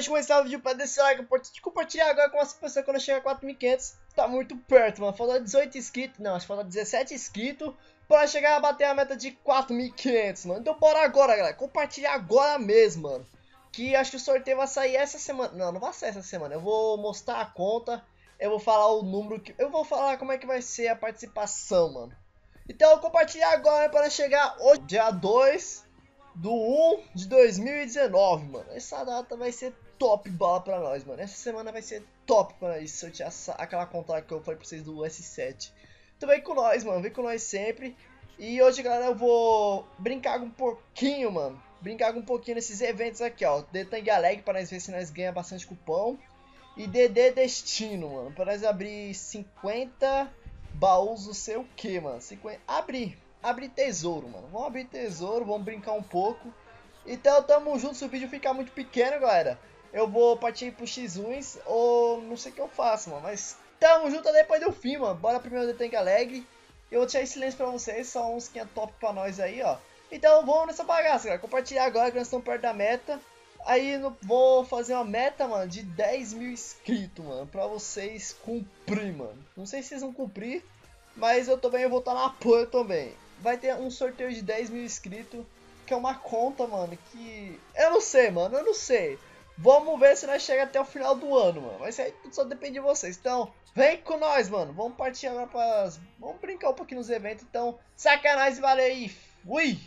de começar o vídeo para deixar like, importante compartilhar agora com as pessoas quando chegar a 4.500. Tá muito perto, mano. Falta 18 inscritos. Não, acho que falta 17 inscritos para chegar a bater a meta de 4.500, mano. Então bora agora, galera. Compartilhar agora mesmo, mano. Que acho que o sorteio vai sair essa semana. Não, não vai sair essa semana. Eu vou mostrar a conta. Eu vou falar o número que... Eu vou falar como é que vai ser a participação, mano. Então compartilhar agora para chegar hoje, dia 2/1/2019, mano. Essa data vai ser top bala pra nós, mano. Essa semana vai ser top pra nós sortear aquela conta que eu falei pra vocês do S7. Então vem com nós, mano. Vem com nós sempre. E hoje, galera, eu vou brincar um pouquinho, mano. Brincar um pouquinho nesses eventos aqui, ó. Detang Alegre para nós ver se nós ganhamos bastante cupom. E DD Destino, mano. Pra nós abrir 50 baús, não sei o que, mano. 50... Abrir tesouro, mano. Vamos abrir tesouro, vamos brincar um pouco. Então tamo junto, se o vídeo ficar muito pequeno, galera, eu vou partir pro X1 ou não sei o que eu faço, mano. Mas tamo junto depois do fim, mano. Bora primeiro do Tank Alegre. Eu vou deixar em silêncio pra vocês, só uns que é top pra nós aí, ó. Então vamos nessa bagaça, galera. Compartilhar agora que nós estamos perto da meta. Aí vou fazer uma meta, mano, de 10 mil inscritos, mano, pra vocês cumprir, mano. Não sei se vocês vão cumprir, mas eu também vou estar no apoio também. Vai ter um sorteio de 10 mil inscritos, que é uma conta, mano, que... Eu não sei, mano, eu não sei. Vamos ver se nós chegamos até o final do ano, mano. Mas aí tudo só depende de vocês. Então, vem com nós, mano. Vamos partir agora para... Vamos brincar um pouquinho nos eventos. Então, sacanagem, valeu aí. Fui!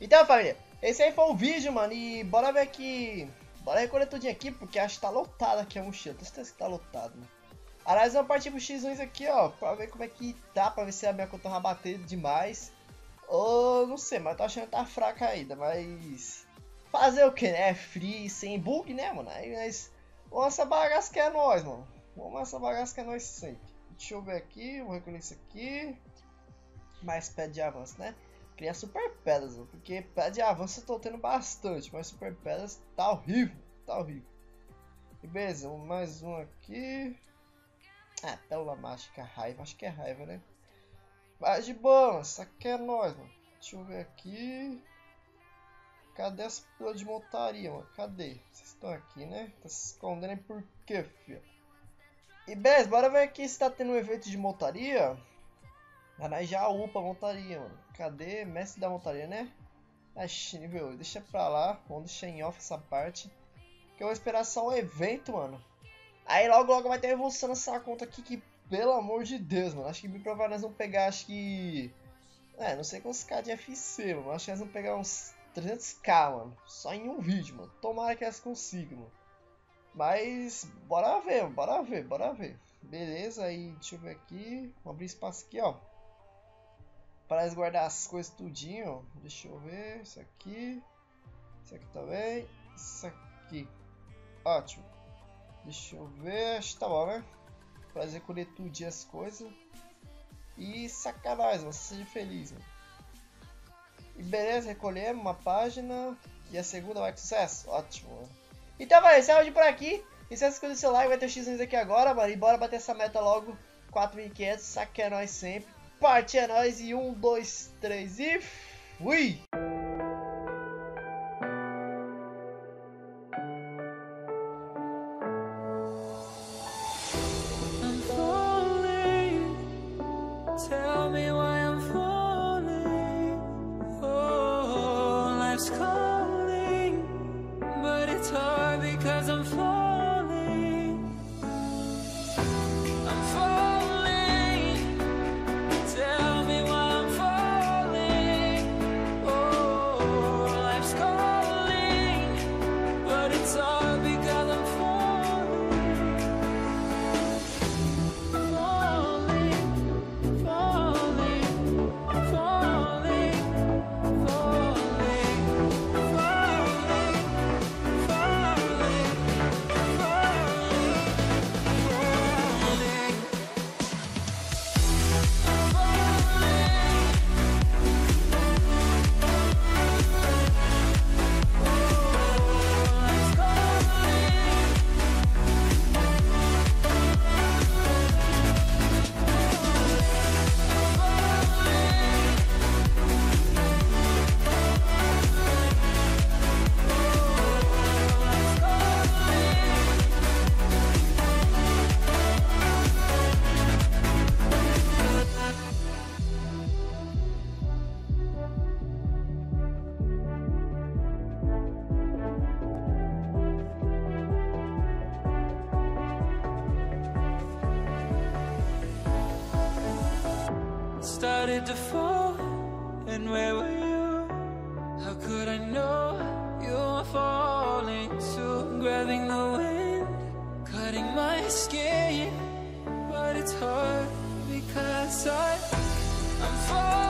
Então, família, esse aí foi o vídeo, mano. E bora ver aqui. Bora recolher tudinho aqui, porque acho que tá lotado aqui a mochila. Tenho certeza que tá lotado, mano. Aliás, vamos partir pro X1 aqui, ó. Pra ver como é que tá. Pra ver se a minha conta vai bater demais. Ou não sei, mas tô achando que tá fraca ainda. Mas fazer o que, né? Free, sem bug, né, mano? Aí nós. Vamos essa bagaça que é nós, mano. Vamos essa bagaça que é nós sempre. Deixa eu ver aqui. Vou recolher isso aqui. Mais pé de avanço, né? Criar super pedras, mano, porque pé de avanço eu tô tendo bastante, mas super pedras tá horrível, tá horrível. E beleza, mais um aqui. Ah, pérola mágica, raiva, acho que é raiva, né? Mas de boa, isso aqui é nóis, mano. Deixa eu ver aqui. Cadê as pílulas de montaria, mano? Cadê? Vocês estão aqui, né? Tá se escondendo aí por quê, filho? E beleza, bora ver aqui se tá tendo um evento de montaria. Mas já upa a montaria, mano. Cadê? Mestre da montaria, né? Acho, nível 8. Deixa pra lá. Vamos deixar em off essa parte. Que eu vou esperar só um evento, mano. Aí logo vai ter evolução nessa conta aqui. Que, pelo amor de Deus, mano. Acho que me provar nós vamos pegar, acho que... não sei quantos K de FC, mano. Acho que nós vamos pegar uns 300k, mano. Só em um vídeo, mano. Tomara que elas consigam, mano. Mas, bora ver, mano. Bora ver, bora ver. Beleza, aí deixa eu ver aqui. Vou abrir espaço aqui, ó. Para guardar as coisas tudinho. Deixa eu ver. Isso aqui também. Isso aqui. Ótimo. Deixa eu ver. Acho que tá bom, né? Para recolher tudinho as coisas. E sacanagem, mano. Seja feliz, mano. E beleza, recolhemos uma página. E a segunda vai com sucesso. Ótimo, mano. Então, vai, esse é o vídeo por aqui. E se você inscreveu no seu like, vai ter o X aqui agora, mano. E bora bater essa meta logo. 4.500. Saque é nóis sempre. Parte é nóis e 1, 2, 3 e fui! I'm falling, tell me why I'm falling. Oh, life's calling, but it's hard because I'm falling. I'm falling, tell me why I'm falling. Oh, life's calling, but it's hard because I'm falling. Falling, falling, falling, falling, falling, started to fall, and where were you? How could I know you were falling too? Grabbing the wind, cutting my skin, but it's hard because I'm falling.